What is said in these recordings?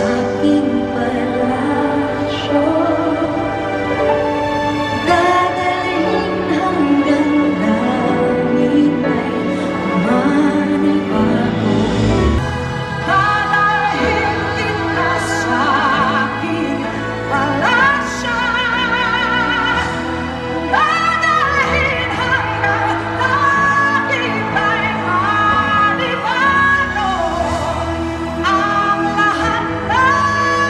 aking palasyo. Dadalhin hanggang langit ay manibago. Dadalhin kita sa aking palasyo. Dadalhin hanggang langit ay manibago. Ang lahat ng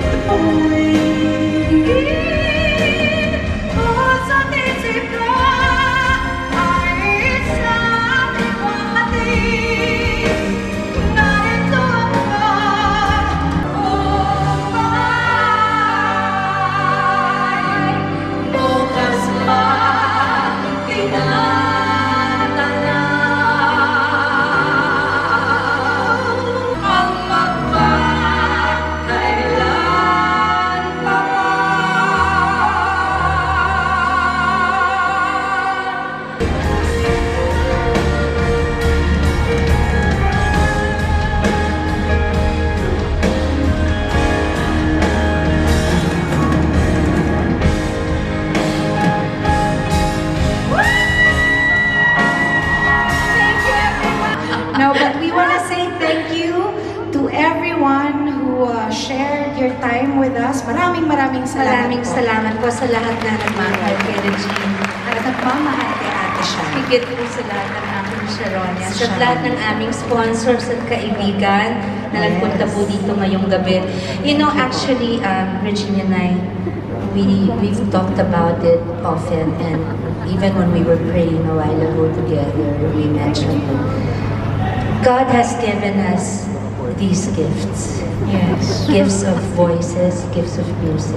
No, but we want to say thank you to everyone who shared your time with us. Maraming salamat. Maraming salamat po sa lahat na nagmahal kay Regine. At nagmamahal kay Ate Shai. Higit po sa lahat ng aking Sharonia. Sa lahat ng aming sponsors at kaibigan na nagpunta po dito ngayong gabi. You know, actually, Regine and I, we've talked about it often, and even when we were praying a while ago together, we mentioned it. God has given us these gifts. Yes. Gifts of voices, gifts of music.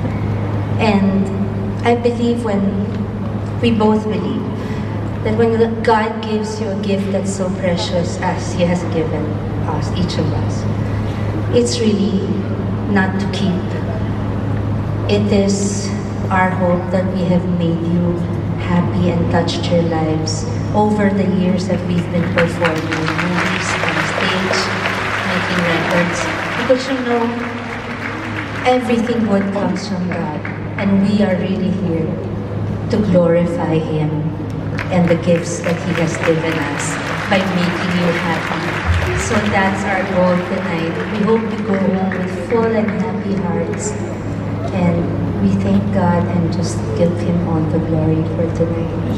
And I believe we both believe that when God gives you a gift that's so precious as He has given us, each of us, it's really not to keep. It is our hope that we have made you happy and touched your lives over the years that we've been performing movies on stage, making records. Because you know, everything good comes from God, and we are really here to glorify Him and the gifts that He has given us by making you happy. So that's our goal tonight. We hope you go home with full and happy hearts. And we thank God and just give Him all the glory for tonight.